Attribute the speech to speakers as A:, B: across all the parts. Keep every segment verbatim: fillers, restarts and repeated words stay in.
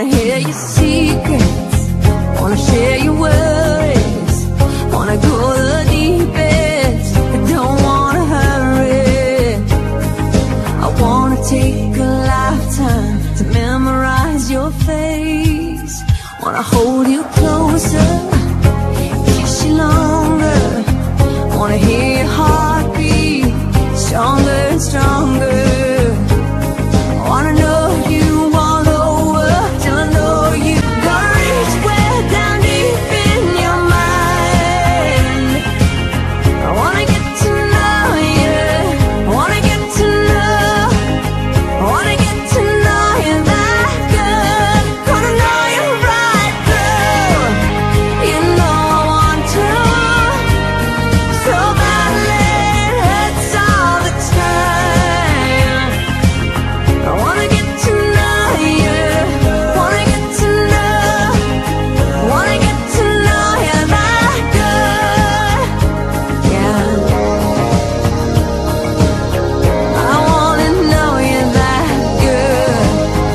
A: wanna hear your secrets, wanna share your worries, wanna go the deepest, but don't wanna hurry. I wanna take a lifetime to memorize your face, wanna hold you closer, kiss you longer, wanna hear your heartbeat stronger and stronger. I wanna know you all over till I know you. Gonna reach way down deep in your mind. I wanna get to know you, I wanna get to know, I wanna get to know you that good. Gonna know you right through, you know I want to, so badly it hurts all the time. I wanna get to know you, wanna get to know, wanna get to know you that good. Yeah, I wanna know you that good.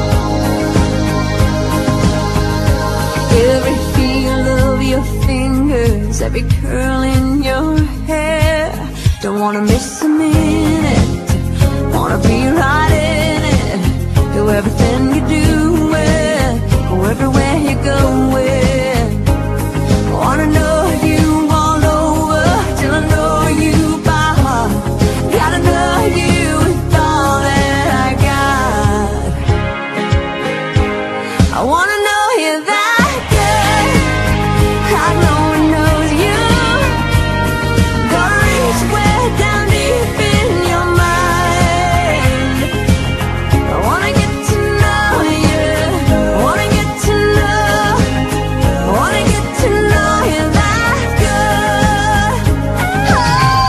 A: Every feel of your fingers, every curl in your hair. Don't wanna miss a minute, wanna be right in it. Do everything you do it, go everywhere you go with. I wanna know you all over till I know you by heart. Gotta know you with all that I got. I wanna know you that good, like no one knows you. Gonna reach way down deep in your mind. I wanna get to know you, I wanna get to know, I wanna get to know you that good. Oh,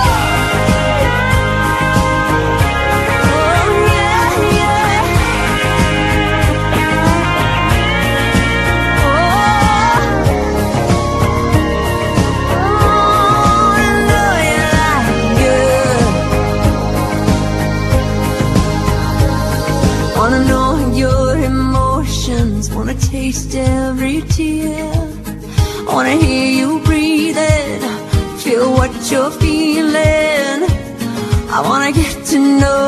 A: yeah, yeah. Oh, I wanna know you that good. Wanna know your emotions, wanna taste every tear, wanna hear you breathing, feel what you're feeling. I wanna get to know